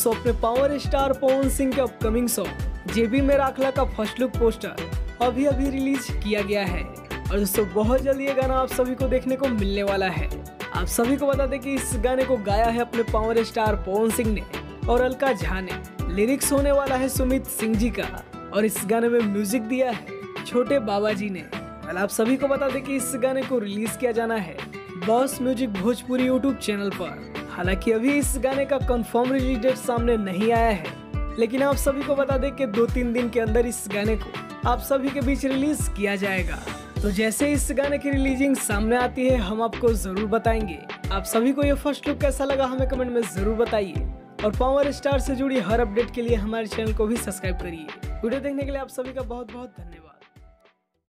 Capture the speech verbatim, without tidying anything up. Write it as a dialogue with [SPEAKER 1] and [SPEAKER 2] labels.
[SPEAKER 1] दोस्तों अपने power star Pawan Singh के अपकमिंग सॉन्ग जेबी में राखला का फर्स्ट लुक पोस्टर अभी अभी रिलीज किया गया है और दोस्तों बहुत जल्दी ये गाना आप सभी को देखने को मिलने वाला है। आप सभी को बता दें कि इस गाने को गाया है अपने पावर स्टार पवन सिंह ने और अलका झा ने। लिरिक्स होने वाला है सुमित सिंह जी का और इस गाने में म्यूजिक दिया है छोटे बाबा जी ने। कल आप सभी को बता दें कि इस गाने को रिलीज किया जाना है Boss Music Bhojpuri YouTube channel पर। हालांकि अभी इस गाने का कंफर्म रिलीज डेट सामने नहीं आया है, लेकिन आप सभी को बता दें कि दो तीन दिन के अंदर इस गाने को आप सभी के बीच रिलीज किया जाएगा। तो जैसे इस गाने की रिलीजिंग सामने आती है हम आपको जरूर बताएंगे। आप सभी को ये फर्स्ट लुक कैसा लगा हमें कमेंट में जरूर बताइए और पावर स्टार से जुड़ी हर अपडेट के लिए हमारे चैनल को भी सब्सक्राइब करिए। वीडियो देखने के लिए आप सभी का बहुत बहुत धन्यवाद।